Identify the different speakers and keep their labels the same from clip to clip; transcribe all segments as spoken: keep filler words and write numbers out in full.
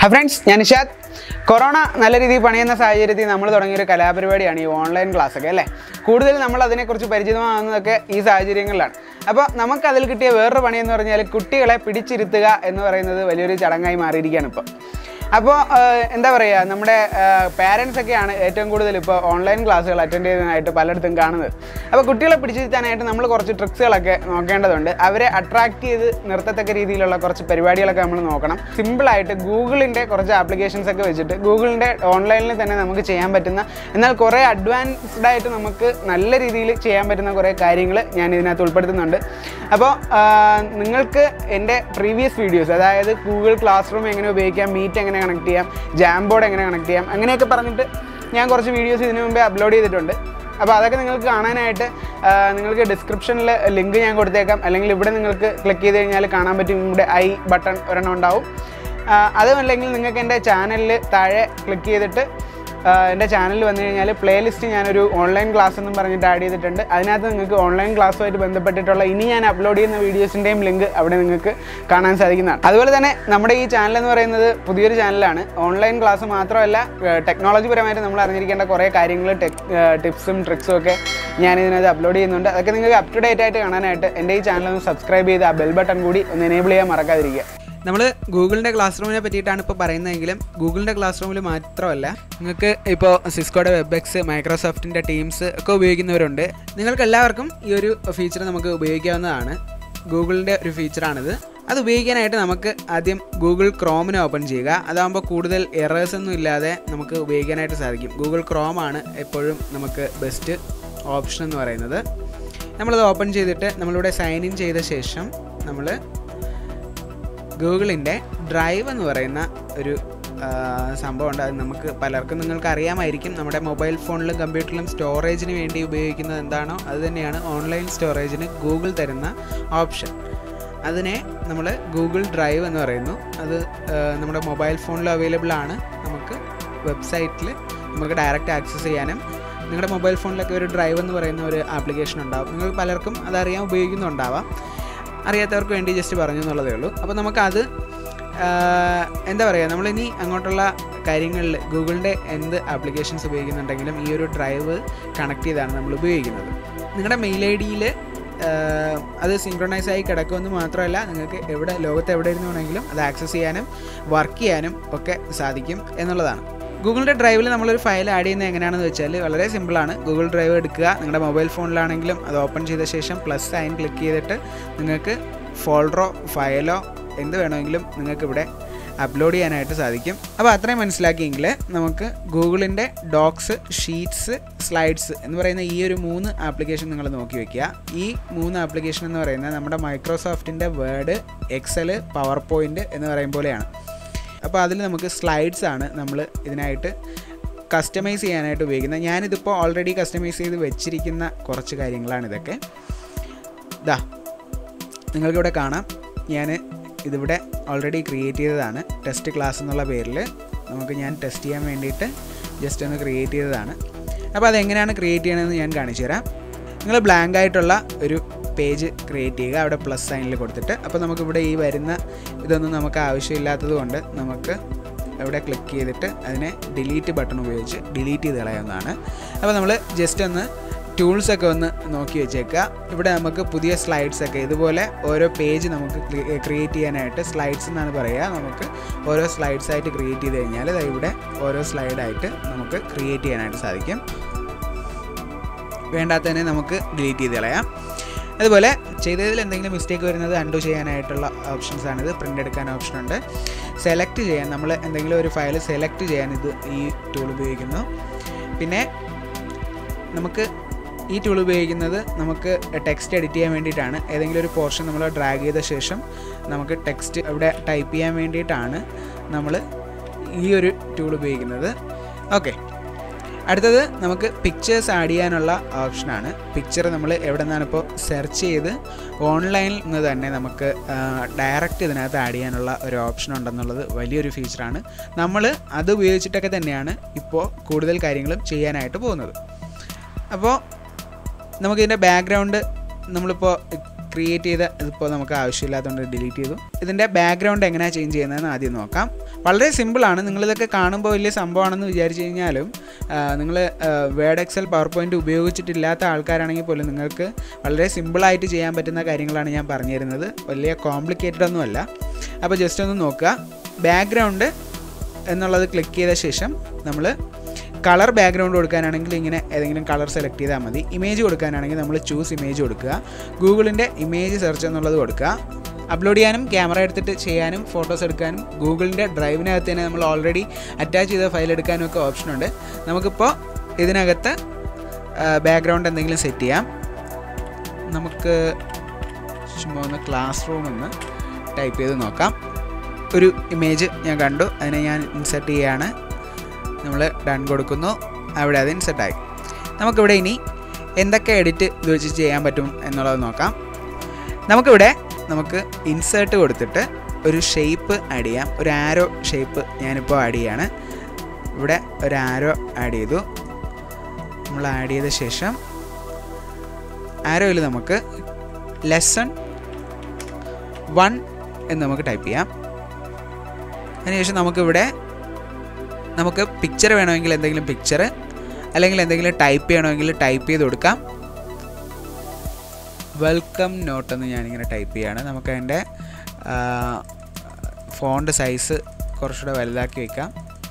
Speaker 1: Hi friends, I am Nishad. Corona നല്ല രീതിയിൽ പണിയുന്ന സാഹചര്യത്തിൽ നമ്മൾ തുടങ്ങിയ ഒരു കലാപരിപാടിയാണ് ഈ ഓൺലൈൻ ക്ലാസ് ഒക്കെ അല്ലേ. കൂടുതൽ നമ്മൾ അതിനെക്കുറിച്ച് പരിചിതമാകുന്നതൊക്കെ ഈ സാഹചര്യങ്ങളിലാണ്. അപ്പോൾ നമുക്ക് അതിൽ കിട്ടിയ വേറൊരു പണി എന്ന് പറഞ്ഞാൽ കുട്ടികളെ പിടിച്ചിരുത്തുക എന്ന് പറയുന്നത് വലിയൊരു ചടങ്ങായി മാറിയിരിക്കുകയാണ് ഇപ്പോൾ. അപ്പോൾ എന്താ പറയുക, നമ്മുടെ പാരൻസ് ഒക്കെയാണ് ഏറ്റവും കൂടുതൽ ഇപ്പോൾ ഓൺലൈൻ ക്ലാസ്സുകൾ അറ്റൻഡ് ചെയ്യുന്നതായിട്ട് പലയിടത്തും കാണുന്നത്. അപ്പോൾ കുട്ടികളെ പിടിച്ചിരുത്താനായിട്ട് നമ്മൾ കുറച്ച് ട്രിക്സുകളൊക്കെ നോക്കേണ്ടതുണ്ട്. അവരെ അട്രാക്റ്റ് ചെയ്ത് നിർത്തത്തക്ക രീതിയിലുള്ള കുറച്ച് പരിപാടികളൊക്കെ നമ്മൾ നോക്കണം. സിമ്പിളായിട്ട് ഗൂഗിളിൻ്റെ കുറച്ച് ആപ്ലിക്കേഷൻസ് ഒക്കെ വെച്ചിട്ട് ഗൂഗിളിൻ്റെ ഓൺലൈനിൽ തന്നെ നമുക്ക് ചെയ്യാൻ പറ്റുന്ന, എന്നാൽ കുറേ അഡ്വാൻസ്ഡ് ആയിട്ട് നമുക്ക് നല്ല രീതിയിൽ ചെയ്യാൻ പറ്റുന്ന കുറേ കാര്യങ്ങൾ ഞാൻ ഇതിനകത്ത് ഉൾപ്പെടുത്തുന്നുണ്ട്. അപ്പോൾ നിങ്ങൾക്ക് എൻ്റെ പ്രീവിയസ് വീഡിയോസ്, അതായത് ഗൂഗിൾ ക്ലാസ് റൂം എങ്ങനെ ഉപയോഗിക്കാം, മീറ്റ് എങ്ങനെ കണക്ട് ചെയ്യാം, ജാംബോർഡ് എങ്ങനെ കണക്ട് ചെയ്യാം, അങ്ങനെയൊക്കെ പറഞ്ഞിട്ട് ഞാൻ കുറച്ച് വീഡിയോസ് ഇതിനു മുമ്പേ അപ്ലോഡ് ചെയ്തിട്ടുണ്ട്. അപ്പോൾ അതൊക്കെ നിങ്ങൾക്ക് കാണാനായിട്ട് നിങ്ങൾക്ക് ഡിസ്ക്രിപ്ഷനിൽ ലിങ്ക് ഞാൻ കൊടുത്തേക്കാം, അല്ലെങ്കിൽ ഇവിടെ നിങ്ങൾക്ക് ക്ലിക്ക് ചെയ്ത് കഴിഞ്ഞാൽ കാണാൻ പറ്റും. ഇവിടെ ഐ ബട്ടൺ ഒരെണ്ണം ഉണ്ടാവും. അതുമല്ലെങ്കിൽ നിങ്ങൾക്ക് എൻ്റെ ചാനലിൽ താഴെ ക്ലിക്ക് ചെയ്തിട്ട് എൻ്റെ ചാനലിൽ വന്നു കഴിഞ്ഞാൽ പ്ലേലിസ്റ്റ് ഞാനൊരു ഓൺലൈൻ ക്ലാസ് എന്നും പറഞ്ഞിട്ട് ആഡ് ചെയ്തിട്ടുണ്ട്. അതിനകത്ത് നിങ്ങൾക്ക് ഓൺലൈൻ ക്ലാസ്സുമായിട്ട് ബന്ധപ്പെട്ടിട്ടുള്ള ഇനി ഞാൻ അപ്ലോഡ് ചെയ്യുന്ന വീഡിയോസിൻ്റെയും ലിങ്ക് അവിടെ നിങ്ങൾക്ക് കാണാൻ സാധിക്കുന്നതാണ്. അതുപോലെ തന്നെ നമ്മുടെ ഈ ചാനൽ എന്ന് പറയുന്നത് പുതിയൊരു ചാനലാണ്. ഓൺലൈൻ ക്ലാസ് മാത്രമല്ല, ടെക്നോളജി പരമായിട്ട് നമ്മൾ അറിഞ്ഞിരിക്കേണ്ട കുറേ കാര്യങ്ങൾ, ടെക് ടിപ്സും ട്രിക്സും ഒക്കെ ഞാൻ ഇതിനകത്ത് അപ്ലോഡ് ചെയ്യുന്നുണ്ട്. അതൊക്കെ നിങ്ങൾക്ക് അപ് ടു ഡേറ്റ് ആയിട്ട് കാണാനായിട്ട് എൻ്റെ ഈ ചാനൽ ഒന്ന് സബ്സ്ക്രൈബ് ചെയ്ത് ആ ബെൽ ബട്ടൺ കൂടി ഒന്ന് എനേബിൾ ചെയ്യാൻ മറക്കാതിരിക്കുക.
Speaker 2: നമ്മൾ ഗൂഗിളിൻ്റെ ക്ലാസ് റൂമിനെ പറ്റിയിട്ടാണ് ഇപ്പോൾ പറയുന്നതെങ്കിലും ഗൂഗിളിൻ്റെ ക്ലാസ് റൂമിൽ മാത്രമല്ല, നിങ്ങൾക്ക് ഇപ്പോൾ സിസ്കോയുടെ വെബ്എക്സ്, മൈക്രോസോഫ്റ്റിൻ്റെ ടീംസ് ഒക്കെ ഉപയോഗിക്കുന്നവരുണ്ട്. നിങ്ങൾക്ക് എല്ലാവർക്കും ഈ ഒരു ഫീച്ചർ നമുക്ക് ഉപയോഗിക്കാവുന്നതാണ്. ഗൂഗിളിൻ്റെ ഒരു ഫീച്ചറാണിത്. അത് ഉപയോഗിക്കാനായിട്ട് നമുക്ക് ആദ്യം ഗൂഗിൾ ക്രോമിനെ ഓപ്പൺ ചെയ്യുക. അതാകുമ്പോൾ കൂടുതൽ എറേഴ്സ് ഒന്നും ഇല്ലാതെ നമുക്ക് ഉപയോഗിക്കാനായിട്ട് സാധിക്കും. ഗൂഗിൾ ക്രോമാണ് എപ്പോഴും നമുക്ക് ബെസ്റ്റ് ഓപ്ഷൻ എന്ന് പറയുന്നത്. നമ്മളത് ഓപ്പൺ ചെയ്തിട്ട് നമ്മളിവിടെ സൈൻ ഇൻ ചെയ്ത ശേഷം നമ്മൾ ഗൂഗിളിൻ്റെ ഡ്രൈവ് എന്ന് പറയുന്ന ഒരു സംഭവമുണ്ട്. അത് നമുക്ക് പലർക്കും നിങ്ങൾക്ക് അറിയാമായിരിക്കും. നമ്മുടെ മൊബൈൽ ഫോണിലും കമ്പ്യൂട്ടറിലും സ്റ്റോറേജിന് വേണ്ടി ഉപയോഗിക്കുന്നത് എന്താണോ അത് തന്നെയാണ് ഓൺലൈൻ സ്റ്റോറേജിന് ഗൂഗിൾ തരുന്ന ഓപ്ഷൻ. അതിനെ നമ്മൾ ഗൂഗിൾ ഡ്രൈവ് എന്ന് പറയുന്നു. അത് നമ്മുടെ മൊബൈൽ ഫോണിൽ അവൈലബിൾ ആണ്. നമുക്ക് വെബ്സൈറ്റിൽ നമുക്ക് ഡയറക്റ്റ് ആക്സസ് ചെയ്യാനും, നിങ്ങളുടെ മൊബൈൽ ഫോണിലൊക്കെ ഒരു ഡ്രൈവ് എന്ന് പറയുന്ന ഒരു ആപ്ലിക്കേഷൻ ഉണ്ടാവും. നിങ്ങൾ പലർക്കും അതറിയാൻ ഉപയോഗിക്കുന്നുണ്ടാവാം. അറിയാത്തവർക്ക് വേണ്ടി ജസ്റ്റ് പറഞ്ഞു എന്നുള്ളതേ ഉള്ളൂ. അപ്പോൾ നമുക്കത് എന്താ പറയുക, നമ്മളിനി അങ്ങോട്ടുള്ള കാര്യങ്ങളിൽ ഗൂഗിളിൻ്റെ എന്ത് ആപ്ലിക്കേഷൻസ് ഉപയോഗിക്കുന്നുണ്ടെങ്കിലും ഈ ഒരു ഡ്രൈവ് കണക്ട് ചെയ്താണ് നമ്മൾ ഉപയോഗിക്കുന്നത്. നിങ്ങളുടെ മെയിൽ ഐ ഡിയിൽ അത് സിങ്ക്രണൈസ് ആയി കിടക്കുമെന്ന് മാത്രമല്ല, നിങ്ങൾക്ക് എവിടെ ലോകത്ത് എവിടെ ഇരുന്ന് വേണമെങ്കിലും അത് ആക്സസ് ചെയ്യാനും വർക്ക് ചെയ്യാനും ഒക്കെ സാധിക്കും എന്നുള്ളതാണ്. ഗൂഗിളിൻ്റെ ഡ്രൈവിൽ നമ്മളൊരു ഫയൽ ആഡ് ചെയ്യുന്നത് എങ്ങനെയാണെന്ന് വെച്ചാൽ വളരെ സിമ്പിളാണ്. ഗൂഗിൾ ഡ്രൈവ് എടുക്കുക, നിങ്ങളുടെ മൊബൈൽ ഫോണിലാണെങ്കിലും അത് ഓപ്പൺ ചെയ്ത ശേഷം പ്ലസ് സൈൻ ക്ലിക്ക് ചെയ്തിട്ട് നിങ്ങൾക്ക് ഫോൾഡറോ ഫയലോ എന്ത് വേണമെങ്കിലും നിങ്ങൾക്ക് ഇവിടെ അപ്ലോഡ് ചെയ്യാനായിട്ട് സാധിക്കും. അപ്പോൾ അത്രയും മനസ്സിലാക്കിയെങ്കിൽ നമുക്ക് ഗൂഗിളിൻ്റെ ഡോക്സ്, ഷീറ്റ്സ്, സ്ലൈഡ്സ് എന്ന് പറയുന്ന ഈ ഒരു മൂന്ന് ആപ്ലിക്കേഷൻ നിങ്ങൾ നോക്കി വയ്ക്കുക. ഈ മൂന്ന് ആപ്ലിക്കേഷൻ എന്ന് പറയുന്നത് നമ്മുടെ മൈക്രോസോഫ്റ്റിൻ്റെ വേർഡ്, എക്സൽ, പവർ പോയിൻ്റ് എന്ന് പറയും പോലെയാണ്. അപ്പോൾ അതിൽ നമുക്ക് സ്ലൈഡ്സ് ആണ് നമ്മൾ ഇതിനായിട്ട് കസ്റ്റമൈസ് ചെയ്യാനായിട്ട് ഉപയോഗിക്കുന്നത്. ഞാനിതിപ്പോൾ ഓൾറെഡി കസ്റ്റമൈസ് ചെയ്ത് വെച്ചിരിക്കുന്ന കുറച്ച് കാര്യങ്ങളാണ് ഇതൊക്കെ. ഇതാ നിങ്ങൾക്കിവിടെ കാണാം, ഞാൻ ഇതിവിടെ ഓൾറെഡി ക്രിയേറ്റ് ചെയ്തതാണ്. ടെസ്റ്റ് ക്ലാസ് എന്നുള്ള പേരിൽ നമുക്ക് ഞാൻ ടെസ്റ്റ് ചെയ്യാൻ വേണ്ടിയിട്ട് ജസ്റ്റ് ഒന്ന് ക്രിയേറ്റ് ചെയ്തതാണ്. അപ്പോൾ അതെങ്ങനെയാണ് ക്രിയേറ്റ് ചെയ്യണമെന്ന് ഞാൻ കാണിച്ചു തരാം. നിങ്ങൾ ബ്ലാങ്ക് ആയിട്ടുള്ള ഒരു പേജ് ക്രിയേറ്റ് ചെയ്യുക, അവിടെ പ്ലസ് സൈനിൽ കൊടുത്തിട്ട്. അപ്പോൾ നമുക്കിവിടെ ഈ വരുന്ന ഇതൊന്നും നമുക്ക് ആവശ്യമില്ലാത്തത് കൊണ്ട് നമുക്ക് ഇവിടെ ക്ലിക്ക് ചെയ്തിട്ട് അതിനെ ഡിലീറ്റ് ബട്ടൺ ഉപയോഗിച്ച് ഡിലീറ്റ് ചെയ്ത് കളയാവുന്നതാണ്. അപ്പോൾ നമ്മൾ ജസ്റ്റ് ഒന്ന് ടൂൾസൊക്കെ ഒന്ന് നോക്കി വെച്ചേക്കുക. ഇവിടെ നമുക്ക് പുതിയ സ്ലൈഡ്സൊക്കെ ഇതുപോലെ ഓരോ പേജ് നമുക്ക് ക്രിയേറ്റ് ചെയ്യാനായിട്ട്, സ്ലൈഡ്സ് എന്നാണ് പറയുക, നമുക്ക് ഓരോ സ്ലൈഡ്സായിട്ട് ക്രിയേറ്റ് ചെയ്ത് കഴിഞ്ഞാൽ ഇവിടെ ഓരോ സ്ലൈഡായിട്ട് നമുക്ക് ക്രിയേറ്റ് ചെയ്യാനായിട്ട് സാധിക്കും. വേണ്ടാത്തതിനെ നമുക്ക് ഡിലീറ്റ് ചെയ്ത് കളയാം. അതുപോലെ ചെയ്തതിൽ എന്തെങ്കിലും മിസ്റ്റേക്ക് വരുന്നത് അൺഡു ചെയ്യാനായിട്ടുള്ള ഓപ്ഷൻസാണിത്. പ്രിൻ്റ് എടുക്കാൻ ഓപ്ഷനുണ്ട്. സെലക്ട് ചെയ്യാൻ, നമ്മൾ എന്തെങ്കിലും ഒരു ഫയൽ സെലക്ട് ചെയ്യാൻ ഇത് ഈ ടൂൾ ഉപയോഗിക്കുന്നു. പിന്നെ നമുക്ക് ഈ ടൂൾ ഉപയോഗിക്കുന്നത് നമുക്ക് ടെക്സ്റ്റ് എഡിറ്റ് ചെയ്യാൻ വേണ്ടിയിട്ടാണ്. ഏതെങ്കിലും ഒരു പോർഷൻ നമ്മൾ ഡ്രാഗ് ചെയ്ത ശേഷം നമുക്ക് ടെക്സ്റ്റ് ഇവിടെ ടൈപ്പ് ചെയ്യാൻ വേണ്ടിയിട്ടാണ് നമ്മൾ ഈ ഒരു ടൂൾ ഉപയോഗിക്കുന്നത്. ഓക്കെ, അടുത്തത് നമുക്ക് പിക്ചേഴ്സ് ആഡ് ചെയ്യാനുള്ള ഓപ്ഷനാണ്. പിക്ചർ നമ്മൾ എവിടെ നിന്നാണ് ഇപ്പോൾ സെർച്ച് ചെയ്ത് ഓൺലൈനിൽ നിന്ന് തന്നെ നമുക്ക് ഡയറക്റ്റ് ഇതിനകത്ത് ആഡ് ചെയ്യാനുള്ള ഒരു ഓപ്ഷൻ ഉണ്ടെന്നുള്ളത് വലിയൊരു ഫീച്ചറാണ്. നമ്മൾ അത് ഉപയോഗിച്ചിട്ടൊക്കെ തന്നെയാണ് ഇപ്പോൾ കൂടുതൽ കാര്യങ്ങളും ചെയ്യാനായിട്ട് പോകുന്നത്. അപ്പോൾ നമുക്കിതിൻ്റെ ബാക്ക്ഗ്രൗണ്ട് നമ്മളിപ്പോൾ ക്രിയേറ്റ് ചെയ്ത ഇതിപ്പോൾ നമുക്ക് ആവശ്യമില്ലാത്തതുകൊണ്ട് ഡിലീറ്റ് ചെയ്തു. ഇതിൻ്റെ ബാക്ക്ഗ്രൗണ്ട് എങ്ങനെയാണ് ചേഞ്ച് ചെയ്യുന്നതെന്ന് ആദ്യം നോക്കാം. വളരെ സിമ്പിളാണ്. നിങ്ങളിതൊക്കെ കാണുമ്പോൾ വലിയ സംഭവമാണെന്ന് വിചാരിച്ചു കഴിഞ്ഞാലും നിങ്ങൾ വേർഡ്, എക്സൽ, പവർ പോയിൻറ്റ് ഉപയോഗിച്ചിട്ടില്ലാത്ത ആൾക്കാരാണെങ്കിൽ പോലും നിങ്ങൾക്ക് വളരെ സിമ്പിളായിട്ട് ചെയ്യാൻ പറ്റുന്ന കാര്യങ്ങളാണ് ഞാൻ പറഞ്ഞു തരുന്നത്. വലിയ കോംപ്ലിക്കേറ്റഡ് ഒന്നുമല്ല. അപ്പോൾ ജസ്റ്റ് ഒന്ന് നോക്കുക. ബാക്ക്ഗ്രൗണ്ട് എന്നുള്ളത് ക്ലിക്ക് ചെയ്ത ശേഷം നമ്മൾ കളർ ബാക്ക്ഗ്രൗണ്ട് കൊടുക്കാനാണെങ്കിൽ ഇങ്ങനെ ഏതെങ്കിലും കളർ സെലക്ട് ചെയ്താൽ മതി. ഇമേജ് കൊടുക്കാനാണെങ്കിൽ നമ്മൾ ചൂസ് ഇമേജ് കൊടുക്കുക. ഗൂഗിളിൻ്റെ ഇമേജ് സെർച്ച് എന്നുള്ളത് കൊടുക്കുക. അപ്ലോഡ് ചെയ്യാനും ക്യാമറ എടുത്തിട്ട് ചെയ്യാനും ഫോട്ടോസ് എടുക്കാനും ഗൂഗിളിൻ്റെ ഡ്രൈവിനകത്ത് തന്നെ നമ്മൾ ഓൾറെഡി അറ്റാച്ച് ചെയ്ത ഫയൽ എടുക്കാനും ഒക്കെ ഓപ്ഷനുണ്ട്. നമുക്കിപ്പോൾ ഇതിനകത്ത് ബാക്ക്ഗ്രൗണ്ട് എന്തെങ്കിലും സെറ്റ് ചെയ്യാം. നമുക്ക് ചുമ്മാ ഒന്ന് ക്ലാസ് റൂം എന്ന് ടൈപ്പ് ചെയ്ത് നോക്കാം. ഒരു ഇമേജ് ഞാൻ കണ്ടു, അതിനെ ഞാൻ ഇൻസെർട്ട് ചെയ്യുകയാണ്. നമ്മൾ ഡൺ കൊടുക്കുന്നു. അവിടെ അത് ഇൻസെർട്ടായി. നമുക്കിവിടെ ഇനി എന്തൊക്കെ എഡിറ്റ് ഇത് വെച്ച് ചെയ്യാൻ പറ്റും എന്നുള്ളത് നോക്കാം. നമുക്കിവിടെ നമുക്ക് ഇൻസേർട്ട് കൊടുത്തിട്ട് ഒരു ഷേപ്പ് ആഡ് ചെയ്യാം. ഒരു ആരോ ഷേപ്പ് ഞാനിപ്പോൾ ആഡ് ചെയ്യാണ്. ഇവിടെ ഒരു ആരോ ആഡ് ചെയ്തു. നമ്മൾ ആഡ് ചെയ്ത ശേഷം ആരോയിൽ നമുക്ക് ലെസൺ വൺ എന്ന് നമുക്ക് ടൈപ്പ് ചെയ്യാം. അതിനുശേഷം നമുക്കിവിടെ നമുക്ക് പിക്ചർ വേണമെങ്കിൽ എന്തെങ്കിലും പിക്ചർ, അല്ലെങ്കിൽ എന്തെങ്കിലും ടൈപ്പ് ചെയ്യണമെങ്കിൽ ടൈപ്പ് ചെയ്ത് കൊടുക്കാം. വെൽക്കം നോട്ടെന്ന് ഞാനിങ്ങനെ ടൈപ്പ് ചെയ്യുകയാണ്. നമുക്ക് അതിൻ്റെ ഫോണ്ട് സൈസ് കുറച്ചുകൂടെ വലുതാക്കി വയ്ക്കാം.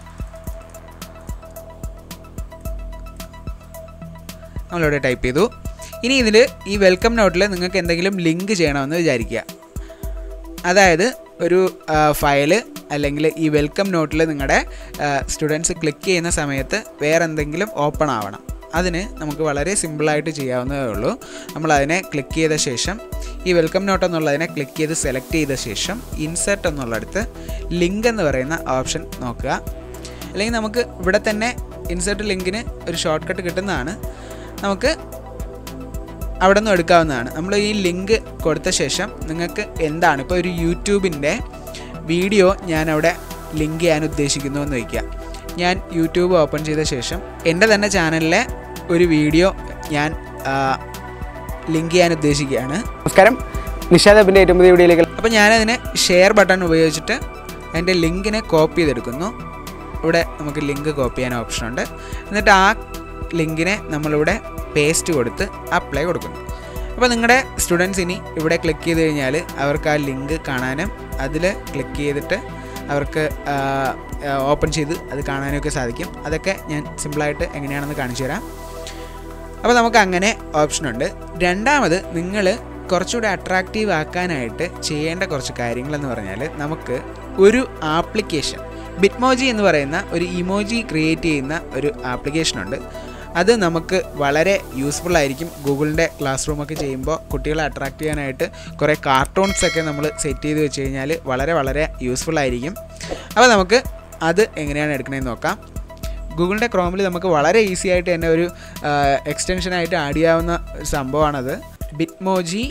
Speaker 2: നമ്മളിവിടെ ടൈപ്പ് ചെയ്തു. ഇനി ഇതിൽ ഈ വെൽക്കം നോട്ടിൽ നിങ്ങൾക്ക് എന്തെങ്കിലും ലിങ്ക് ചെയ്യണമെന്ന് വിചാരിക്കുക. അതായത് ഒരു ഫയല് അല്ലെങ്കിൽ ഈ വെൽക്കം നോട്ടിൽ നിങ്ങളുടെ സ്റ്റുഡൻസ് ക്ലിക്ക് ചെയ്യുന്ന സമയത്ത് വേറെ എന്തെങ്കിലും ഓപ്പൺ ആവണം. അതിന് നമുക്ക് വളരെ സിമ്പിളായിട്ട് ചെയ്യാവുന്നതേ ഉള്ളൂ. നമ്മളതിനെ ക്ലിക്ക് ചെയ്ത ശേഷം ഈ വെൽക്കം നോട്ട് എന്നുള്ളതിനെ ക്ലിക്ക് ചെയ്ത് സെലക്ട് ചെയ്ത ശേഷം ഇൻസെർട്ട് എന്നുള്ളടത്ത് ലിങ്ക് എന്ന് പറയുന്ന ഓപ്ഷൻ നോക്കുക. അല്ലെങ്കിൽ നമുക്ക് ഇവിടെ തന്നെ ഇൻസെർട്ട് ലിങ്കിന് ഒരു ഷോർട്ട് കട്ട് കിട്ടുന്നതാണ്. നമുക്ക് അവിടെ നിന്ന് എടുക്കാവുന്നതാണ്. നമ്മൾ ഈ ലിങ്ക് കൊടുത്ത ശേഷം നിങ്ങൾക്ക് എന്താണ് ഇപ്പോൾ ഒരു യൂട്യൂബിൻ്റെ വീഡിയോ ഞാനവിടെ ലിങ്ക് ചെയ്യാൻ ഉദ്ദേശിക്കുന്നു എന്ന് വയ്ക്കുക. ഞാൻ യൂട്യൂബ് ഓപ്പൺ ചെയ്ത ശേഷം എൻ്റെ തന്നെ ചാനലിലെ ഒരു വീഡിയോ ഞാൻ ലിങ്ക് ചെയ്യാൻ ഉദ്ദേശിക്കുകയാണ്.
Speaker 1: നമസ്കാരം, നിഷാദ് ഹബിൻ്റെ ഏറ്റവും പുതിയ വീഡിയോയിലേക്ക്.
Speaker 2: അപ്പോൾ ഞാനതിന് ഷെയർ ബട്ടൺ ഉപയോഗിച്ചിട്ട് അതിൻ്റെ ലിങ്കിനെ കോപ്പി ചെയ്തെടുക്കുന്നു. ഇവിടെ നമുക്ക് ലിങ്ക് കോപ്പി ചെയ്യാൻ ഓപ്ഷനുണ്ട്. എന്നിട്ട് ആ ലിങ്കിനെ നമ്മളിവിടെ പേസ്റ്റ് കൊടുത്ത് അപ്ലൈ കൊടുക്കുന്നു. അപ്പോൾ നിങ്ങളുടെ സ്റ്റുഡൻസ് ഇനി ഇവിടെ ക്ലിക്ക് ചെയ്ത് കഴിഞ്ഞാൽ അവർക്ക് ആ ലിങ്ക് കാണാനും അതിൽ ക്ലിക്ക് ചെയ്തിട്ട് അവർക്ക് ഓപ്പൺ ചെയ്ത് അത് കാണാനൊക്കെ സാധിക്കും. അതൊക്കെ ഞാൻ സിമ്പിളായിട്ട് എങ്ങനെയാണെന്ന് കാണിച്ചു തരാം. അപ്പോൾ നമുക്ക് അങ്ങനെ ഓപ്ഷനുണ്ട്. രണ്ടാമത് നിങ്ങൾ കുറച്ചുകൂടെ അട്രാക്റ്റീവ് ആക്കാനായിട്ട് ചെയ്യേണ്ട കുറച്ച് കാര്യങ്ങളെന്ന് പറഞ്ഞാൽ നമുക്ക് ഒരു ആപ്ലിക്കേഷൻ ബിറ്റ്മോജി എന്ന് പറയുന്ന ഒരു ഇമോജി ക്രിയേറ്റ് ചെയ്യുന്ന ഒരു ആപ്ലിക്കേഷനുണ്ട്. അത് നമുക്ക് വളരെ യൂസ്ഫുൾ ആയിരിക്കും. ഗൂഗിളിൻ്റെ ക്ലാസ് റൂമൊക്കെ ചെയ്യുമ്പോൾ കുട്ടികളെ അട്രാക്റ്റ് ചെയ്യാനായിട്ട് കുറേ കാർട്ടൂൺസൊക്കെ നമ്മൾ സെറ്റ് ചെയ്ത് വെച്ച് കഴിഞ്ഞാൽ വളരെ വളരെ യൂസ്ഫുൾ ആയിരിക്കും. അപ്പോൾ നമുക്ക് അത് എങ്ങനെയാണ് എടുക്കണമെന്ന് നോക്കാം. ഗൂഗിളിൻ്റെ ക്രോമിൽ നമുക്ക് വളരെ ഈസി ആയിട്ട് തന്നെ ഒരു എക്സ്റ്റൻഷനായിട്ട് ആഡ് ചെയ്യാവുന്ന സംഭവമാണത്. ബിറ്റ്മോജി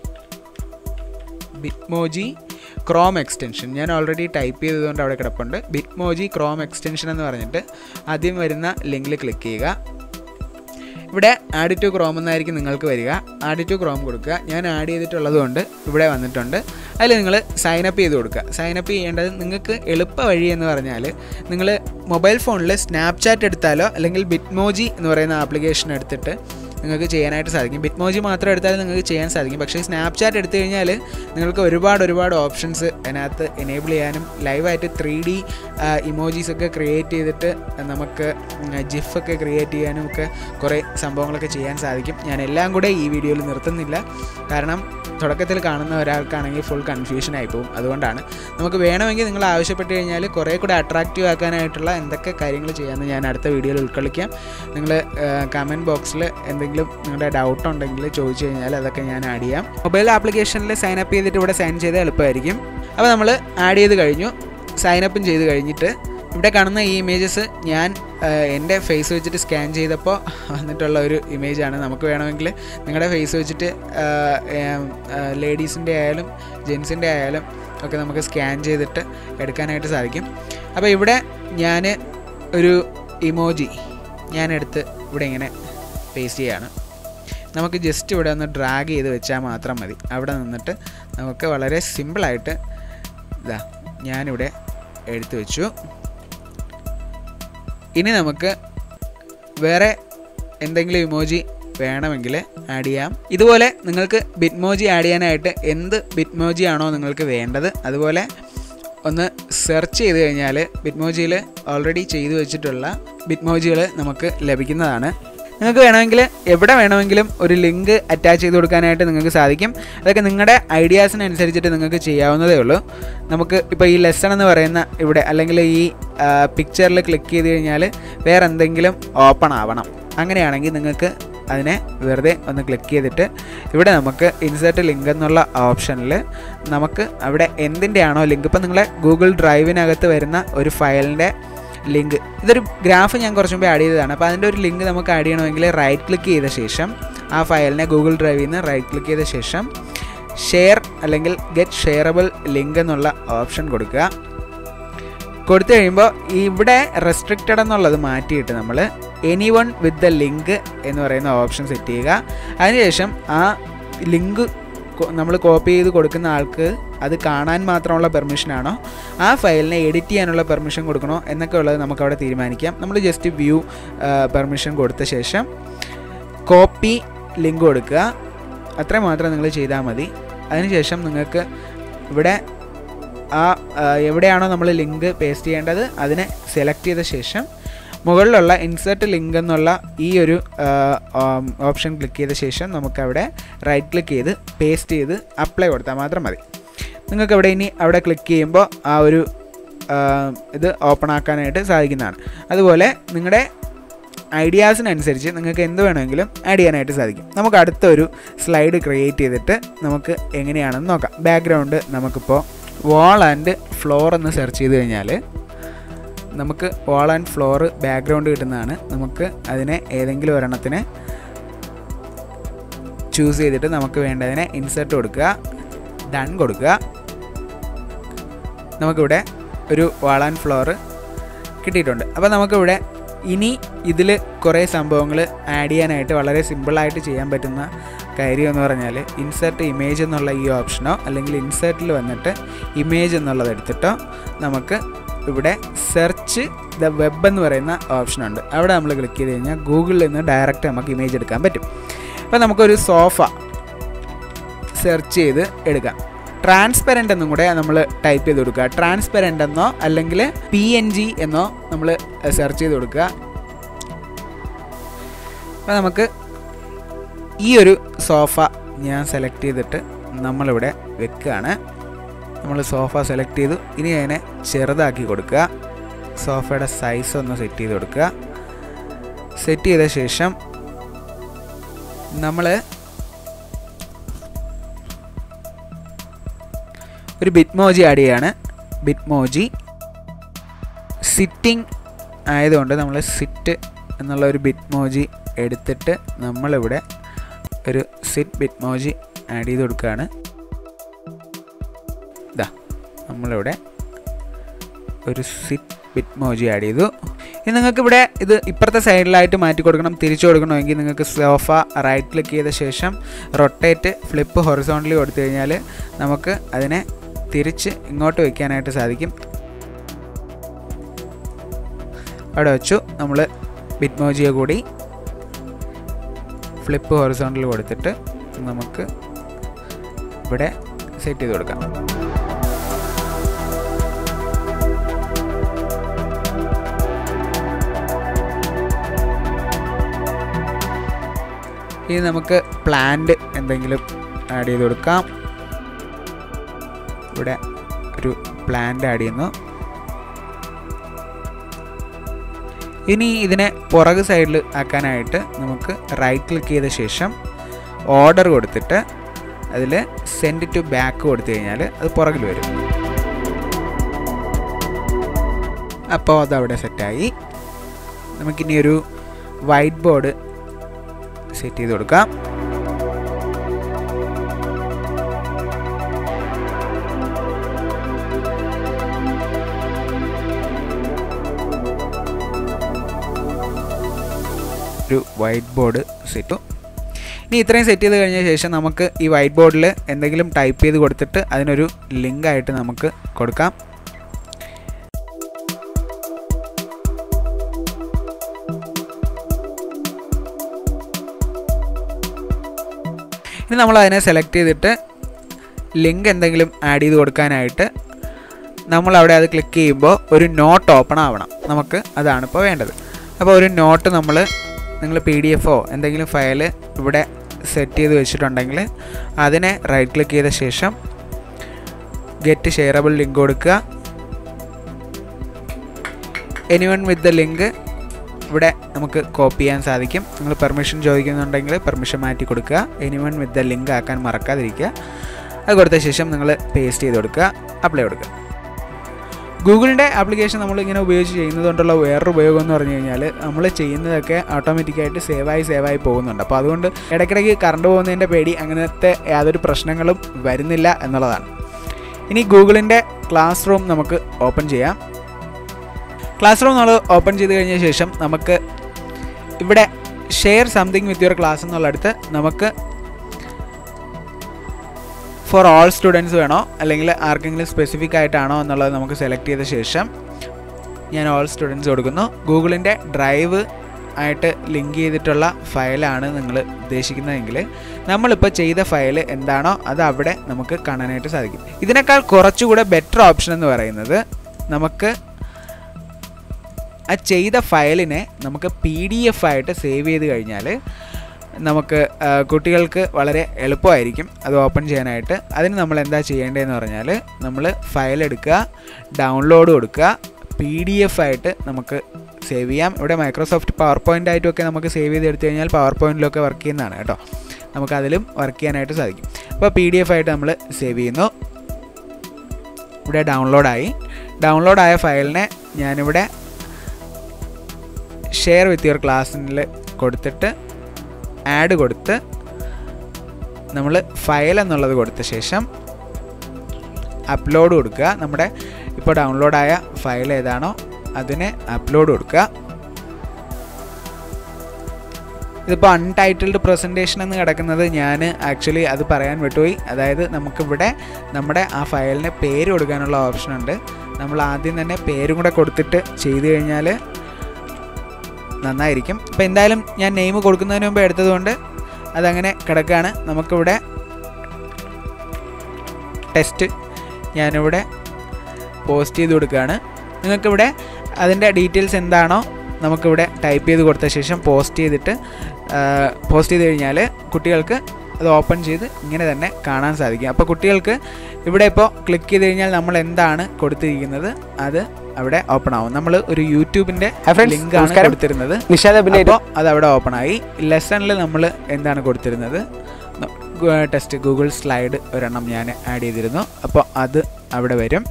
Speaker 2: ബിറ്റ്മോജി ക്രോം എക്സ്റ്റൻഷൻ ഞാൻ ഓൾറെഡി ടൈപ്പ് ചെയ്തതുകൊണ്ട് അവിടെ കിടപ്പുണ്ട്. ബിറ്റ്മോജി ക്രോം എക്സ്റ്റൻഷൻ എന്ന് പറഞ്ഞിട്ട് ആദ്യം വരുന്ന ലിങ്കിൽ ക്ലിക്ക് ചെയ്യുക. ഇവിടെ ആഡ് ടു ക്രോം എന്നായിരിക്കും നിങ്ങൾക്ക് വരിക. ആഡ് ടു ക്രോം കൊടുക്കുക. ഞാൻ ആഡ് ചെയ്തിട്ടുള്ളത് കൊണ്ട് ഇവിടെ വന്നിട്ടുണ്ട്. അതിൽ നിങ്ങൾ സൈനപ്പ് ചെയ്ത് കൊടുക്കുക. സൈനപ്പ് ചെയ്യേണ്ടത് നിങ്ങൾക്ക് എളുപ്പ വഴി എന്ന് പറഞ്ഞാൽ നിങ്ങൾ മൊബൈൽ ഫോണിൽ സ്നാപ്ചാറ്റ് എടുത്താലോ അല്ലെങ്കിൽ ബിറ്റ്മോജി എന്ന് പറയുന്ന ആപ്ലിക്കേഷൻ എടുത്തിട്ട് നിങ്ങൾക്ക് ചെയ്യാനായിട്ട് സാധിക്കും. ബിറ്റ്മോജി മാത്രം എടുത്താലും നിങ്ങൾക്ക് ചെയ്യാൻ സാധിക്കും. പക്ഷേ സ്നാപ്ചാറ്റ് എടുത്തു കഴിഞ്ഞാൽ നിങ്ങൾക്ക് ഒരുപാട് ഒരുപാട് ഓപ്ഷൻസ് അതിനകത്ത് എനേബിൾ ചെയ്യാനും ലൈവായിട്ട് ത്രീ ഡി ഇമോജീസൊക്കെ ക്രിയേറ്റ് ചെയ്തിട്ട് നമുക്ക് ജിഫൊക്കെ ക്രിയേറ്റ് ചെയ്യാനും ഒക്കെ കുറേ സംഭവങ്ങളൊക്കെ ചെയ്യാൻ സാധിക്കും. ഞാൻ എല്ലാം കൂടെ ഈ വീഡിയോയിൽ നിർത്തുന്നില്ല. കാരണം തുടക്കത്തിൽ കാണുന്ന ഒരാൾക്കാണെങ്കിൽ ഫുൾ കൺഫ്യൂഷൻ ആയിപ്പോവും. അതുകൊണ്ടാണ് നമുക്ക് വേണമെങ്കിൽ നിങ്ങൾ ആവശ്യപ്പെട്ട് കഴിഞ്ഞാൽ കുറേ കൂടെ അട്രാക്റ്റീവ് ആക്കാനായിട്ടുള്ള എന്തൊക്കെ കാര്യങ്ങൾ ചെയ്യാമെന്ന് ഞാൻ അടുത്ത വീഡിയോയിൽ ഉൾക്കൊള്ളിക്കാം. നിങ്ങൾ കമൻറ്റ് ബോക്സിൽ എന്തെങ്കിലും നിങ്ങളുടെ ഡൗട്ട് ഉണ്ടെങ്കിൽ ചോദിച്ചു കഴിഞ്ഞാൽ അതൊക്കെ ഞാൻ ആഡ് ചെയ്യാം. മൊബൈൽ ആപ്ലിക്കേഷനിൽ സൈനപ്പ് ചെയ്തിട്ട് ഇവിടെ സൈൻ ചെയ്താൽ എളുപ്പമായിരിക്കും. അപ്പോൾ നമ്മൾ ആഡ് ചെയ്ത് കഴിഞ്ഞു. സൈനപ്പും ചെയ്ത് കഴിഞ്ഞിട്ട് ഇവിടെ കാണുന്ന ഈ ഇമേജസ് ഞാൻ എൻ്റെ ഫേസ് വെച്ചിട്ട് സ്കാൻ ചെയ്തപ്പോൾ വന്നിട്ടുള്ള ഒരു ഇമേജാണ്. നമുക്ക് വേണമെങ്കിൽ നിങ്ങളുടെ ഫേസ് വെച്ചിട്ട് ലേഡീസിൻ്റെ ആയാലും ജെൻസിൻ്റെ ആയാലും ഒക്കെ നമുക്ക് സ്കാൻ ചെയ്തിട്ട് എടുക്കാനായിട്ട് സാധിക്കും. അപ്പോൾ ഇവിടെ ഞാൻ ഒരു ഇമോജി ഞാനെടുത്ത് ഇവിടെ ഇങ്ങനെ പേസ്റ്റ് ചെയ്യാണ്. നമുക്ക് ജസ്റ്റ് ഇവിടെ ഒന്ന് ഡ്രാഗ് ചെയ്ത് വെച്ചാൽ മാത്രം മതി. അവിടെ നിന്നിട്ട് നമുക്ക് വളരെ സിമ്പിളായിട്ട് ഇതാ ഞാനിവിടെ എടുത്തു വെച്ചു. ഇനി നമുക്ക് വേറെ എന്തെങ്കിലും ഇമോജി വേണമെങ്കിൽ ആഡ് ചെയ്യാം. ഇതുപോലെ നിങ്ങൾക്ക് ബിറ്റ്മോജി ആഡ് ചെയ്യാനായിട്ട് എന്ത് ബിറ്റ്മോജി ആണോ നിങ്ങൾക്ക് വേണ്ടത് അതുപോലെ ഒന്ന് സെർച്ച് ചെയ്ത് കഴിഞ്ഞാൽ ബിറ്റ്മോജിയിൽ ഓൾറെഡി ചെയ്തു വെച്ചിട്ടുള്ള ബിറ്റ്മോജികൾ നമുക്ക് ലഭിക്കുന്നതാണ്. നിങ്ങൾക്ക് വേണമെങ്കിൽ എവിടെ വേണമെങ്കിലും ഒരു ലിങ്ക് അറ്റാച്ച് ചെയ്ത് കൊടുക്കാനായിട്ട് നിങ്ങൾക്ക് സാധിക്കും. അതൊക്കെ നിങ്ങളുടെ ഐഡിയാസിനനുസരിച്ചിട്ട് നിങ്ങൾക്ക് ചെയ്യാവുന്നതേ ഉള്ളൂ. നമുക്ക് ഇപ്പോൾ ഈ ലെസൺ എന്ന് പറയുന്ന ഇവിടെ അല്ലെങ്കിൽ ഈ പിക്ചറിൽ ക്ലിക്ക് ചെയ്ത് കഴിഞ്ഞാൽ വേറെ എന്തെങ്കിലും ഓപ്പൺ ആവണം. അങ്ങനെയാണെങ്കിൽ നിങ്ങൾക്ക് അതിനെ വെറുതെ ഒന്ന് ക്ലിക്ക് ചെയ്തിട്ട് ഇവിടെ നമുക്ക് ഇൻസേർട്ട് ലിങ്ക് എന്നുള്ള ഓപ്ഷനിൽ നമുക്ക് അവിടെ എന്തിൻ്റെ ആണോ ലിങ്ക്, ഇപ്പോൾ നിങ്ങളെ ഗൂഗിൾ ഡ്രൈവിനകത്ത് വരുന്ന ഒരു ഫയലിൻ്റെ ലിങ്ക്, ഇതൊരു ഗ്രാഫ് ഞാൻ കുറച്ച് മുമ്പ് ആഡ് ചെയ്തതാണ്. അപ്പോൾ അതിൻ്റെ ഒരു ലിങ്ക് നമുക്ക് ആഡ് ചെയ്യണമെങ്കിൽ റൈറ്റ് ക്ലിക്ക് ചെയ്ത ശേഷം ആ ഫയലിനെ ഗൂഗിൾ ഡ്രൈവിൽ നിന്ന് റൈറ്റ് ക്ലിക്ക് ചെയ്ത ശേഷം ഷെയർ അല്ലെങ്കിൽ ഗെറ്റ് ഷെയറബിൾ ലിങ്ക് എന്നുള്ള ഓപ്ഷൻ കൊടുക്കുക. കൊടുത്തു കഴിയുമ്പോൾ ഇവിടെ റെസ്ട്രിക്റ്റഡ് എന്നുള്ളത് മാറ്റിയിട്ട് നമ്മൾ anyone with the link എന്ന് പറയുന്ന ഓപ്ഷൻ സെറ്റ് ചെയ്യുക. അതിനുശേഷം ആ ലിങ്ക് നമ്മൾ കോപ്പി ചെയ്ത് കൊടുക്കുന്ന ആൾക്ക് അത് കാണാൻ മാത്രമുള്ള പെർമിഷനാണോ ആ ഫയലിനെ എഡിറ്റ് ചെയ്യാനുള്ള പെർമിഷൻ കൊടുക്കണോ എന്നൊക്കെ ഉള്ളത് നമുക്കവിടെ തീരുമാനിക്കാം. നമ്മൾ ജസ്റ്റ് വ്യൂ പെർമിഷൻ കൊടുത്ത ശേഷം കോപ്പി ലിങ്ക് കൊടുക്കുക. അത്രയും മാത്രം നിങ്ങൾ ചെയ്താൽ മതി. അതിനുശേഷം നിങ്ങൾക്ക് ഇവിടെ ആ എവിടെയാണോ നമ്മൾ ലിങ്ക് പേസ്റ്റ് ചെയ്യേണ്ടത് അതിനെ സെലക്ട് ചെയ്ത ശേഷം മുകളിലുള്ള ഇൻസേർട്ട് ലിങ്ക് എന്നുള്ള ഈ ഒരു ഓപ്ഷൻ ക്ലിക്ക് ചെയ്ത ശേഷം നമുക്കവിടെ റൈറ്റ് ക്ലിക്ക് ചെയ്ത് പേസ്റ്റ് ചെയ്ത് അപ്ലൈ കൊടുത്താൽ മാത്രം മതി. നിങ്ങൾക്ക് അവിടെ ഇനി അവിടെ ക്ലിക്ക് ചെയ്യുമ്പോൾ ആ ഒരു ഇത് ഓപ്പൺ ആക്കാനായിട്ട് സാധിക്കുന്നതാണ്. അതുപോലെ നിങ്ങളുടെ ഐഡിയാസിനനുസരിച്ച് നിങ്ങൾക്ക് എന്ത് വേണമെങ്കിലും ആഡ് ചെയ്യാനായിട്ട് സാധിക്കും. നമുക്ക് അടുത്തൊരു സ്ലൈഡ് ക്രിയേറ്റ് ചെയ്തിട്ട് നമുക്ക് എങ്ങനെയാണെന്ന് നോക്കാം. ബാക്ക്ഗ്രൗണ്ട് നമുക്കിപ്പോൾ വാൾ ആൻഡ് ഫ്ലോർ എന്ന് സെർച്ച് ചെയ്ത് കഴിഞ്ഞാൽ നമുക്ക് വാൾ ആൻഡ് ഫ്ലോർ ബാക്ക്ഗ്രൗണ്ട് കിട്ടുന്നതാണ്. നമുക്ക് അതിനെ ഏതെങ്കിലും ഒരെണ്ണത്തിന് ചൂസ് ചെയ്തിട്ട് നമുക്ക് വേണ്ടതിനെ ഇൻസേർട്ട് കൊടുക്കുക, ഡൺ കൊടുക്കുക. നമുക്കിവിടെ ഒരു വാൾ ആൻഡ് ഫ്ലോർ കിട്ടിയിട്ടുണ്ട്. അപ്പോൾ നമുക്കിവിടെ ഇനി ഇതിൽ കുറേ സംഭവങ്ങൾ ആഡ് ചെയ്യാനായിട്ട് വളരെ സിമ്പിളായിട്ട് ചെയ്യാൻ പറ്റുന്ന കാര്യം എന്ന് പറഞ്ഞാൽ ഇൻസേർട്ട് ഇമേജ് എന്നുള്ള ഈ ഓപ്ഷനോ അല്ലെങ്കിൽ ഇൻസേർട്ടിൽ വന്നിട്ട് ഇമേജ് എന്നുള്ളത് എടുത്തിട്ടോ നമുക്ക് ഇവിടെ സെർച്ച് ദ വെബ് എന്ന് പറയുന്ന ഓപ്ഷനുണ്ട്. അവിടെ നമ്മൾ ക്ലിക്ക് ചെയ്ത് കഴിഞ്ഞാൽ ഗൂഗിളിൽ നിന്ന് ഡയറക്റ്റ് നമുക്ക് ഇമേജ് എടുക്കാൻ പറ്റും. അപ്പോൾ നമുക്കൊരു സോഫ സെർച്ച് ചെയ്ത് എടുക്കാം. ട്രാൻസ്പെറൻ്റ് എന്നും കൂടെ നമ്മൾ ടൈപ്പ് ചെയ്ത് കൊടുക്കുക. ട്രാൻസ്പെറൻ്റ് എന്നോ അല്ലെങ്കിൽ പി എൻ ജി എന്നോ നമ്മൾ സെർച്ച് ചെയ്ത് കൊടുക്കുക. അപ്പോൾ നമുക്ക് ഈ ഒരു സോഫ ഞാൻ സെലക്ട് ചെയ്തിട്ട് നമ്മളിവിടെ വെക്കുകയാണ്. നമ്മൾ സോഫ സെലക്ട് ചെയ്തു. ഇനി അതിനെ ചെറുതാക്കി കൊടുക്കുക. സോഫയുടെ സൈസ് ഒന്ന് സെറ്റ് ചെയ്ത് കൊടുക്കുക. സെറ്റ് ചെയ്ത ശേഷം നമ്മൾ ഒരു ബിറ്റ്മോജി ആഡ് ചെയ്യാണ്. ബിറ്റ്മോജി സിറ്റിംഗ് ആയതുകൊണ്ട് നമ്മൾ സിറ്റ് എന്നുള്ള ഒരു ബിറ്റ്മോജി എടുത്തിട്ട് നമ്മളിവിടെ ഒരു സിറ്റ് ബിറ്റ്മോജി ആഡ് ചെയ്ത് കൊടുക്കുകയാണ്. ഇതാ നമ്മളിവിടെ ഒരു സിറ്റ് ബിറ്റ്മോജി ആഡ് ചെയ്തു. ഇനി നിങ്ങൾക്കിവിടെ ഇത് ഇപ്പുറത്തെ സൈഡിലായിട്ട് മാറ്റി കൊടുക്കണം, തിരിച്ചു കൊടുക്കണമെങ്കിൽ നിങ്ങൾക്ക് സോഫ റൈറ്റ് ക്ലിക്ക് ചെയ്ത ശേഷം റൊട്ടേറ്റ് ഫ്ലിപ്പ് ഹൊറിസോണ്ടലി കൊടുത്തു കഴിഞ്ഞാൽ നമുക്ക് അതിനെ തിരിച്ച് ഇങ്ങോട്ട് വയ്ക്കാനായിട്ട് സാധിക്കും. അവിടെ വെച്ചു. നമ്മൾ ബിറ്റ്മോജിയെ കൂടി ഫ്ലിപ്പ് ഹൊറിസോണ്ടൽ കൊടുത്തിട്ട് നമുക്ക് ഇവിടെ സെറ്റ് ചെയ്ത് കൊടുക്കാം. ഇനി നമുക്ക് പ്ലാന്റ് എന്തെങ്കിലും ആഡ് ചെയ്ത് കൊടുക്കാം. ഇവിടെ ഒരു പ്ലാന്റ് ആഡ് ചെയ്യുന്നു. ഇനി ഇതിനെ പുറക് സൈഡിൽ ആക്കാനായിട്ട് നമുക്ക് റൈറ്റ് ക്ലിക്ക് ചെയ്ത ശേഷം ഓർഡർ കൊടുത്തിട്ട് അതിൽ സെൻഡ് ടു ബാക്ക് കൊടുത്തു കഴിഞ്ഞാൽ അത് പുറകിൽ വരും. അപ്പോൾ അതവിടെ സെറ്റായി. നമുക്കിനി ഒരു വൈറ്റ് ബോർഡ് സെറ്റ് ചെയ്ത് കൊടുക്കാം. ഒരു വൈറ്റ് ബോർഡ് സെറ്റ്. ഇനി ഇത്രയും സെറ്റ് ചെയ്ത് കഴിഞ്ഞ ശേഷം നമുക്ക് ഈ വൈറ്റ് ബോർഡിൽ എന്തെങ്കിലും ടൈപ്പ് ചെയ്ത് കൊടുത്തിട്ട് അതിനൊരു ലിങ്ക് ആയിട്ട് നമുക്ക് കൊടുക്കാം. ഇനി നമ്മൾ അതിനെ സെലക്ട് ചെയ്തിട്ട് ലിങ്ക് എന്തെങ്കിലും ആഡ് ചെയ്ത് കൊടുക്കാനായിട്ട് നമ്മളവിടെ അത് ക്ലിക്ക് ചെയ്യുമ്പോൾ ഒരു നോട്ട് ഓപ്പൺ ആവണം. നമുക്ക് അതാണ് ഇപ്പോൾ വേണ്ടത്. അപ്പോൾ ഒരു നോട്ട് നമ്മൾ നിങ്ങൾ പി ഡി എഫോ എന്തെങ്കിലും ഫയൽ ഇവിടെ സെറ്റ് ചെയ്ത് വെച്ചിട്ടുണ്ടെങ്കിൽ അതിനെ റൈറ്റ് ക്ലിക്ക് ചെയ്ത ശേഷം ഗെറ്റ് ഷെയറബിൾ ലിങ്ക് കൊടുക്കുക. എനിവൺ വിത്ത് ദ ലിങ്ക് ഇവിടെ നമുക്ക് കോപ്പി ചെയ്യാൻ സാധിക്കും. നിങ്ങൾ പെർമിഷൻ ചോദിക്കുന്നുണ്ടെങ്കിൽ പെർമിഷൻ മാറ്റി കൊടുക്കുക. എനിവൺ വിത്ത് ദ ലിങ്ക് ആക്കാൻ മറക്കാതിരിക്കുക. അത് കൊടുത്ത ശേഷം നിങ്ങൾ പേസ്റ്റ് ചെയ്ത് കൊടുക്കുക, അപ്ലൈ കൊടുക്കുക. ഗൂഗിളിൻ്റെ ആപ്ലിക്കേഷൻ നമ്മളിങ്ങനെ ഉപയോഗിച്ച് ചെയ്യുന്നത് കൊണ്ടുള്ള വേറൊരു ഉപയോഗം എന്ന് പറഞ്ഞു കഴിഞ്ഞാൽ നമ്മൾ ചെയ്യുന്നതൊക്കെ ഓട്ടോമാറ്റിക്കായിട്ട് സേവായി സേവായി പോകുന്നുണ്ട്. അപ്പോൾ അതുകൊണ്ട് ഇടയ്ക്കിടയ്ക്ക് കറണ്ട് പോകുന്നതിൻ്റെ പേടി അങ്ങനത്തെ യാതൊരു പ്രശ്നങ്ങളും വരുന്നില്ല എന്നുള്ളതാണ്. ഇനി ഗൂഗിളിൻ്റെ ക്ലാസ് റൂം നമുക്ക് ഓപ്പൺ ചെയ്യാം. ക്ലാസ് റൂം നമ്മൾ ഓപ്പൺ ചെയ്ത് കഴിഞ്ഞ ശേഷം നമുക്ക് ഇവിടെ share something with your class എന്നുള്ളടുത്ത് നമുക്ക് ഫോർ ഓൾ സ്റ്റുഡൻസ് വേണോ അല്ലെങ്കിൽ ആർക്കെങ്കിലും സ്പെസിഫിക് ആയിട്ടാണോ എന്നുള്ളത് നമുക്ക് സെലക്ട് ചെയ്ത ശേഷം ഞാൻ ഓൾ സ്റ്റുഡൻസ് കൊടുക്കുന്നു. ഗൂഗിളിൻ്റെ ഡ്രൈവ് ആയിട്ട് ലിങ്ക് ചെയ്തിട്ടുള്ള ഫയലാണ് നിങ്ങൾ ഉദ്ദേശിക്കുന്നതെങ്കിൽ നമ്മളിപ്പോൾ ചെയ്ത ഫയൽ എന്താണോ അത് അവിടെ നമുക്ക് കാണാനായിട്ട് സാധിക്കും. ഇതിനേക്കാൾ കുറച്ചുകൂടെ ബെറ്റർ ഓപ്ഷൻ എന്ന് പറയുന്നത് നമുക്ക് ആ ചെയ്ത ഫയലിനെ നമുക്ക് പി ഡി എഫ് ആയിട്ട് സേവ് ചെയ്ത് കഴിഞ്ഞാൽ നമുക്ക് കുട്ടികൾക്ക് വളരെ എളുപ്പമായിരിക്കും അത് ഓപ്പൺ ചെയ്യാനായിട്ട്. അതിന് നമ്മൾ എന്താ ചെയ്യേണ്ടതെന്ന് പറഞ്ഞാൽ നമ്മൾ ഫയൽ എടുക്കുക, ഡൗൺലോഡ് കൊടുക്കുക, പി ഡി എഫ് ആയിട്ട് നമുക്ക് സേവ് ചെയ്യാം. ഇവിടെ മൈക്രോസോഫ്റ്റ് പവർ പോയിൻ്റ് ആയിട്ടുമൊക്കെ നമുക്ക് സേവ് ചെയ്ത് എടുത്തു കഴിഞ്ഞാൽ പവർ പോയിൻറ്റിലൊക്കെ വർക്ക് ചെയ്യുന്നതാണ് കേട്ടോ. നമുക്കതിലും വർക്ക് ചെയ്യാനായിട്ട് സാധിക്കും. അപ്പോൾ പി ഡി എഫ് ആയിട്ട് നമ്മൾ സേവ് ചെയ്യുന്നു. ഇവിടെ ഡൗൺലോഡായി. ഡൗൺലോഡായ ഫയലിനെ ഞാനിവിടെ ഷെയർ വിത്ത് യുവർ ക്ലാസ്സിൽ കൊടുത്തിട്ട് ആഡ് കൊടുത്ത് നമ്മൾ ഫയൽ എന്നുള്ളത് കൊടുത്ത ശേഷം അപ്ലോഡ് കൊടുക്കുക. നമ്മുടെ ഇപ്പോൾ ഡൗൺലോഡായ ഫയൽ ഏതാണോ അതിനെ അപ്ലോഡ് കൊടുക്കുക. ഇതിപ്പോൾ അൺടൈറ്റിൽഡ് പ്രസൻറ്റേഷൻ എന്ന് കിടക്കുന്നത് ഞാൻ ആക്ച്വലി അത് പറയാൻ വിട്ടുപോയി. അതായത് നമുക്കിവിടെ നമ്മുടെ ആ ഫയലിന് പേര് കൊടുക്കാനുള്ള ഓപ്ഷൻ ഉണ്ട്. നമ്മൾ ആദ്യം തന്നെ പേരും കൂടെ കൊടുത്തിട്ട് ചെയ്ത് കഴിഞ്ഞാൽ നന്നായിരിക്കും. അപ്പോൾ എന്തായാലും ഞാൻ നെയിം കൊടുക്കുന്നതിന് മുമ്പ് എടുത്തതുകൊണ്ട് അതങ്ങനെ കിടക്കുകയാണ്. നമുക്കിവിടെ ടെസ്റ്റ് ഞാനിവിടെ പോസ്റ്റ് ചെയ്ത് കൊടുക്കുകയാണ്. നിങ്ങൾക്കിവിടെ അതിൻ്റെ ഡീറ്റെയിൽസ് എന്താണോ നമുക്കിവിടെ ടൈപ്പ് ചെയ്ത് കൊടുത്ത ശേഷം പോസ്റ്റ് ചെയ്തിട്ട് പോസ്റ്റ് ചെയ്ത് കഴിഞ്ഞാൽ കുട്ടികൾക്ക് അത് ഓപ്പൺ ചെയ്ത് ഇങ്ങനെ തന്നെ കാണാൻ സാധിക്കും. അപ്പോൾ കുട്ടികൾക്ക് ഇവിടെ ഇപ്പോൾ ക്ലിക്ക് ചെയ്ത് കഴിഞ്ഞാൽ നമ്മൾ എന്താണ് കൊടുത്തിരിക്കുന്നത് അത് അവിടെ ഓപ്പൺ ആവും. നമ്മൾ ഒരു യൂട്യൂബിൻ്റെ ലിങ്ക് ആണ് കൊടുത്തിരുന്നത്. അപ്പോൾ അത് അവിടെ ഓപ്പൺ ആയി. ലെസണിൽ നമ്മൾ എന്താണ് കൊടുത്തിരുന്നത് ടെസ്റ്റ് ഗൂഗിൾ സ്ലൈഡ് ഒരെണ്ണം ഞാൻ ആഡ് ചെയ്തിരുന്നു. അപ്പോൾ അത് അവിടെ വരും.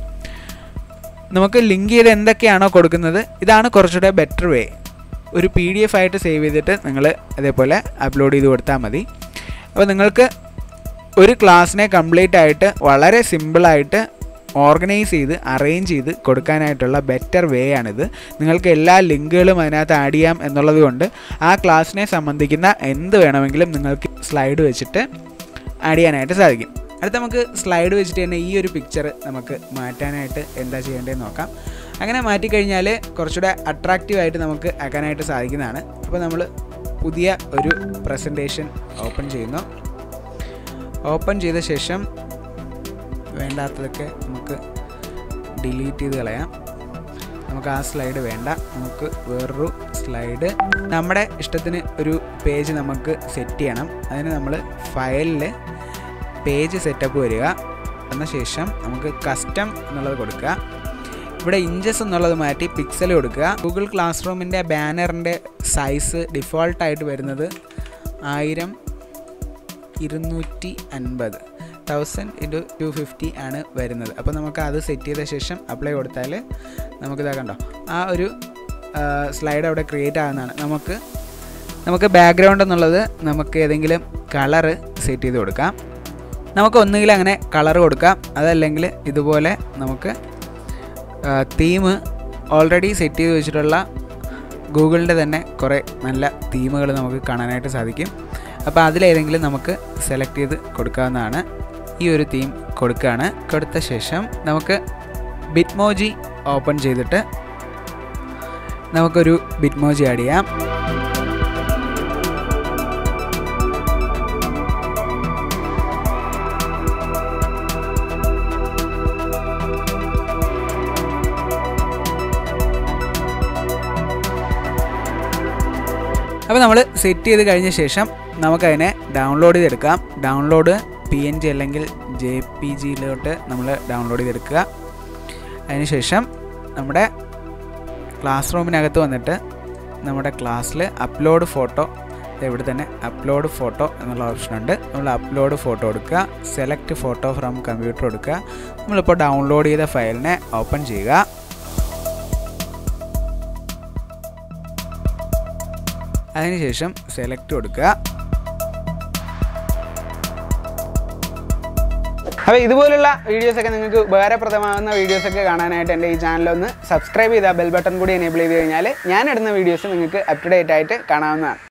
Speaker 2: നമുക്ക് ലിങ്ക് ചെയ്ത് എന്തൊക്കെയാണോ കൊടുക്കുന്നത് ഇതാണ് കുറച്ചുകൂടെ ബെറ്റർ വേ. ഒരു പി ഡി എഫ് ആയിട്ട് സേവ് ചെയ്തിട്ട് നിങ്ങൾ അതേപോലെ അപ്ലോഡ് ചെയ്ത് കൊടുത്താൽ മതി. അപ്പോൾ നിങ്ങൾക്ക് ഒരു ക്ലാസ്സിനെ കംപ്ലീറ്റ് ആയിട്ട് വളരെ സിമ്പിളായിട്ട് ഓർഗനൈസ് ചെയ്ത് അറേഞ്ച് ചെയ്ത് കൊടുക്കാനായിട്ടുള്ള ബെറ്റർ വേ ആണിത്. നിങ്ങൾക്ക് എല്ലാ ലിങ്കുകളും അതിനകത്ത് ആഡ് ചെയ്യാം എന്നുള്ളത് കൊണ്ട് ആ ക്ലാസ്സിനെ സംബന്ധിക്കുന്ന എന്ത് വേണമെങ്കിലും നിങ്ങൾക്ക് സ്ലൈഡ് വെച്ചിട്ട് ആഡ് ചെയ്യാനായിട്ട് സാധിക്കും. അടുത്ത നമുക്ക് സ്ലൈഡ് വെച്ചിട്ട് തന്നെ ഈ ഒരു പിക്ചർ നമുക്ക് മാറ്റാനായിട്ട് എന്താ ചെയ്യേണ്ടതെന്ന് നോക്കാം. അങ്ങനെ മാറ്റിക്കഴിഞ്ഞാൽ കുറച്ചുകൂടെ അട്രാക്റ്റീവായിട്ട് നമുക്ക് ആക്കാനായിട്ട് സാധിക്കുന്നതാണ്. അപ്പോൾ നമ്മൾ പുതിയ ഒരു പ്രസൻറ്റേഷൻ ഓപ്പൺ ചെയ്യുന്നു. ഓപ്പൺ ചെയ്ത ശേഷം വേണ്ടാത്തതൊക്കെ നമുക്ക് ഡിലീറ്റ് ചെയ്ത് കളയാം. നമുക്ക് ആ സ്ലൈഡ് വേണ്ട. നമുക്ക് വേറൊരു സ്ലൈഡ് നമ്മുടെ ഇഷ്ടത്തിന് ഒരു പേജ് നമുക്ക് സെറ്റ് ചെയ്യണം. അതിന് നമ്മൾ ഫയലിൽ പേജ് സെറ്റപ്പ് വരിക. എന്ന ശേഷം നമുക്ക് കസ്റ്റം എന്നുള്ളത് കൊടുക്കുക. ഇവിടെ ഇഞ്ചസ് എന്നുള്ളത് മാറ്റി പിക്സൽ കൊടുക്കുക. ഗൂഗിൾ ക്ലാസ് റൂമിൻ്റെ ബാനറിൻ്റെ സൈസ് ഡിഫോൾട്ടായിട്ട് വരുന്നത് ആയിരം ഇരുന്നൂറ്റി അൻപത് തൗസൻഡ് ഇൻറ്റു ടു ഫിഫ്റ്റി ആണ് വരുന്നത്. അപ്പോൾ നമുക്ക് അത് സെറ്റ് ചെയ്ത ശേഷം അപ്ലൈ കൊടുത്താൽ നമുക്കിതാ കണ്ടോ ആ ഒരു സ്ലൈഡ് അവിടെ ക്രിയേറ്റ് ആകുന്നതാണ്. നമുക്ക് നമുക്ക് ബാക്ക്ഗ്രൗണ്ട് എന്നുള്ളത് നമുക്ക് ഏതെങ്കിലും കളറ് സെറ്റ് ചെയ്ത് കൊടുക്കാം. നമുക്ക് ഒന്നുകിൽ അങ്ങനെ കളർ കൊടുക്കാം, അതല്ലെങ്കിൽ ഇതുപോലെ നമുക്ക് തീം ഓൾറെഡി സെറ്റ് ചെയ്ത് വെച്ചിട്ടുള്ള ഗൂഗിളിൻ്റെ തന്നെ കുറേ നല്ല തീമുകൾ നമുക്ക് കാണാനായിട്ട് സാധിക്കും. അപ്പോൾ അതിലേതെങ്കിലും നമുക്ക് സെലക്ട് ചെയ്ത് കൊടുക്കാവുന്നതാണ്. ഈ ഒരു തീം കൊടുക്കുകയാണ്. കൊടുത്ത ശേഷം നമുക്ക് ബിറ്റ്മോജി ഓപ്പൺ ചെയ്തിട്ട് നമുക്കൊരു ബിറ്റ്മോജി ആഡ് ചെയ്യാം. അപ്പോൾ നമ്മൾ സെറ്റ് ചെയ്ത് കഴിഞ്ഞ ശേഷം നമുക്കതിനെ ഡൗൺലോഡ് ചെയ്തെടുക്കാം. ഡൗൺലോഡ് പി എൻ ജി അല്ലെങ്കിൽ ജെ പി ജിയിലോട്ട് നമ്മൾ ഡൗൺലോഡ് ചെയ്തെടുക്കുക. അതിനുശേഷം നമ്മുടെ ക്ലാസ് റൂമിനകത്ത് വന്നിട്ട് നമ്മുടെ ക്ലാസ്സിൽ അപ്ലോഡ് ഫോട്ടോ, ഇവിടെ തന്നെ അപ്ലോഡ് ഫോട്ടോ എന്നുള്ള ഓപ്ഷനുണ്ട്. നമ്മൾ അപ്ലോഡ് ഫോട്ടോ കൊടുക്കുക. സെലക്ട് ഫോട്ടോ ഫ്രം കമ്പ്യൂട്ടർ കൊടുക്കുക. നമ്മളിപ്പോൾ ഡൗൺലോഡ് ചെയ്ത ഫയലിനെ ഓപ്പൺ ചെയ്യുക. അതിനുശേഷം സെലക്ട് കൊടുക്കുക.
Speaker 1: അപ്പോൾ ഇതുപോലുള്ള വീഡിയോസൊക്കെ നിങ്ങൾക്ക് ഉപകാരപ്രദമാകുന്ന വീഡിയോസൊക്കെ കാണാനായിട്ട് എൻ്റെ ഈ ചാനലൊന്ന് സബ്സ്ക്രൈബ് ചെയ്താൽ ബെൽ ബട്ടൺ കൂടി എനേബിൾ ചെയ്ത് കഴിഞ്ഞാൽ ഞാൻ ഇടുന്ന വീഡിയോസ് നിങ്ങൾക്ക് അപ് ടു ഡേറ്റ് ആയിട്ട് കാണാവുന്നതാണ്.